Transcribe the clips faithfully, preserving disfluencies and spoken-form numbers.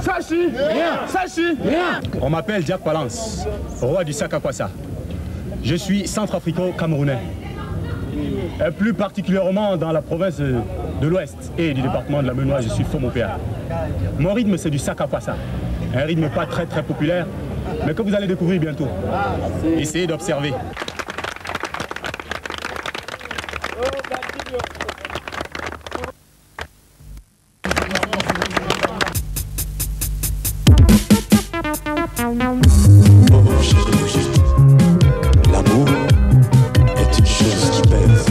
Sachi. Sachi. On m'appelle Jack Palance, roi du Sakakwassa. Je suis centrafricain-camerounais. Et plus particulièrement dans la province de l'Ouest et du département de la Menoise, je suis Fomopéa. Mon rythme, c'est du Sakakwassa. Un rythme pas très très populaire, mais que vous allez découvrir bientôt. Essayez d'observer. L'amour est une chose qui pèse.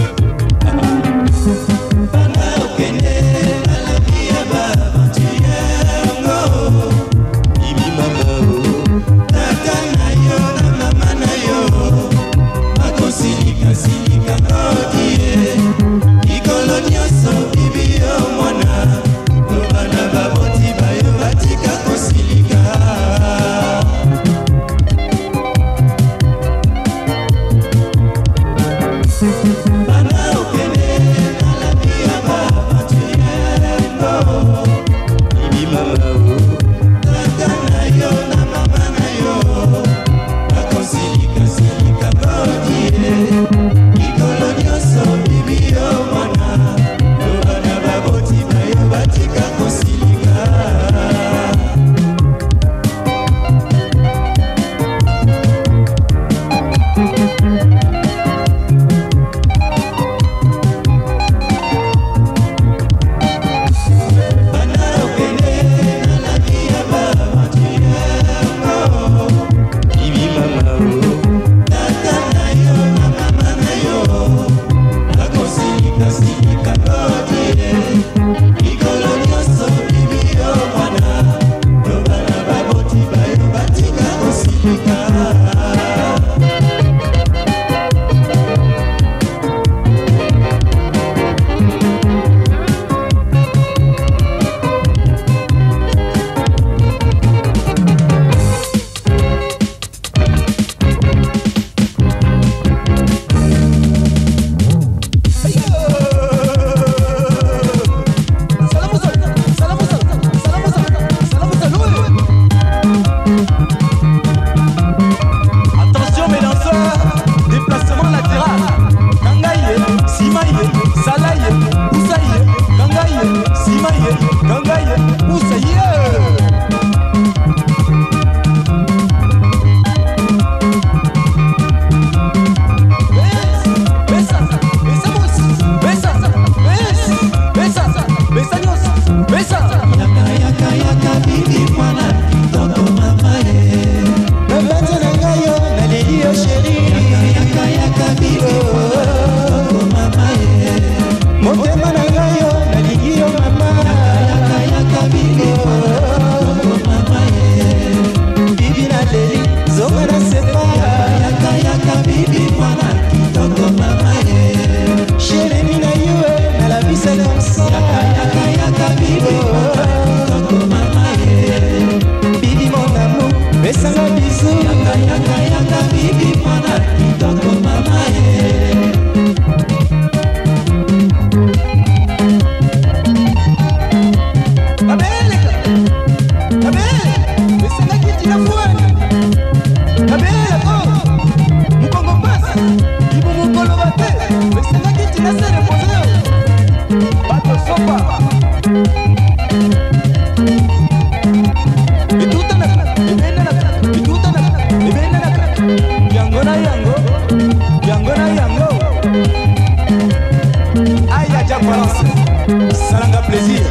Salanga plaisir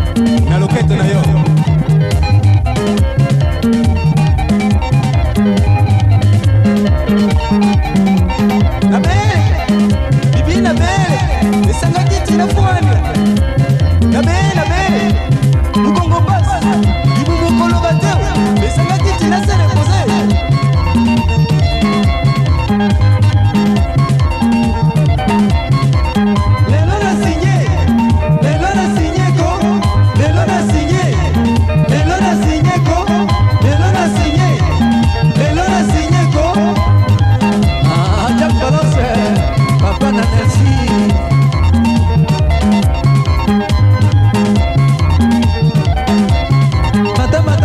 na loquette na yo. Na bele, bibi na bele, esanga kiti na fwani. Na bele, na bele, mukongo basi, ibu mukolo bateo, esanga kiti na sere pose. Mata, mata.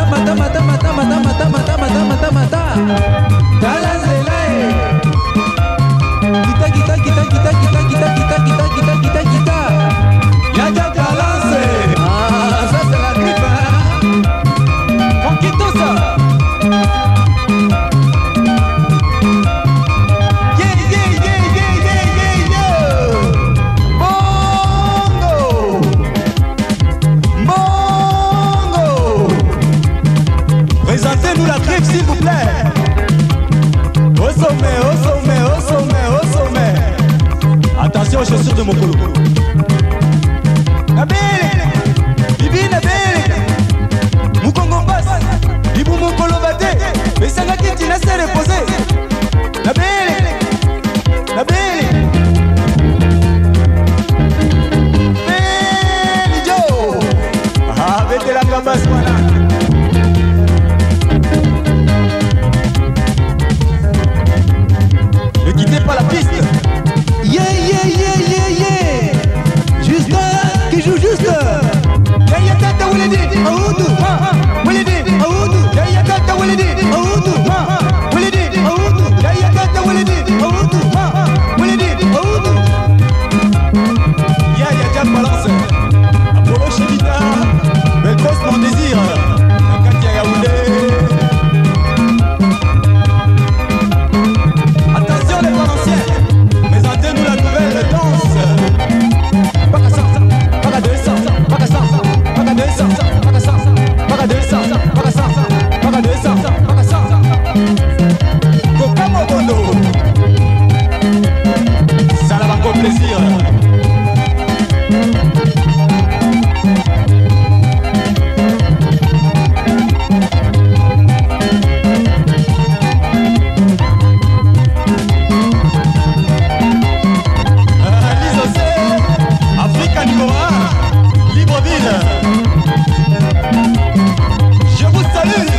s'il vous plaît. Au sommet, au sommet, au sommet, au sommet. Attention aux chaussures de Mokolo. Nabele, Bibi Nabele, Mukongo passe, Ibu Mokolo bate, mais ça n'a qu'à t'y se reposer. Nabele, Nabele, Beli Joe, ah, vete la cabasse, voilà. Ne quittez pas la piste. Yeah, yeah, yeah, yeah, yeah. Juste, qui joue juste. Yaya tata Wiledi, Aoudou, Wiledi, Aoudou, Yaya tata Wiledi, Aoudou, Wiledi, Aoudou, Yaya tata Wiledi, Aoudou, Wiledi, Aoudou. Yaya Jack Balance, Apollo Chevita, belle poste mon désir, Katia Yaoundé. Attention les Valenciens, présentez-nous la nouvelle danse. Baka ça, baka deux cents, baka ça, baka deux cents, baka ça, baka deux cents, baka ça, baka deux cents, baka ça. Coca Mobondo, ça va encore plaisir. Africa numéro un, Libreville. Je vous salue.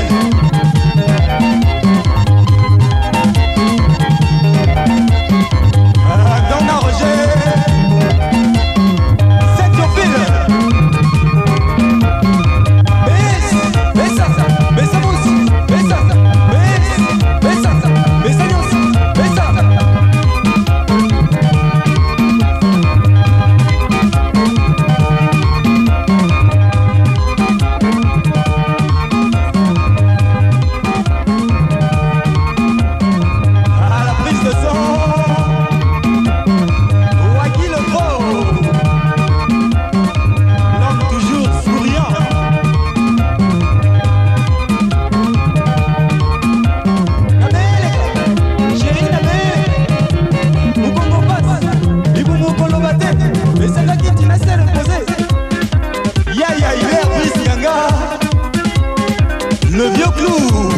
Donna Roger, Saint-Théophile. Bess, Bessa, Bessa Mousse, Bessa, Bess, Bessa, Bessa Mousse, Bessa. À la prise de son, Waki le gros, l'homme toujours souriant. Nabele, chérie Nabele, Mukongo passe, Ibu Mokolo bate, mais c'est là qui t'y laisse reposer. Ya ya, il est Brice Ganga, le vieux clou.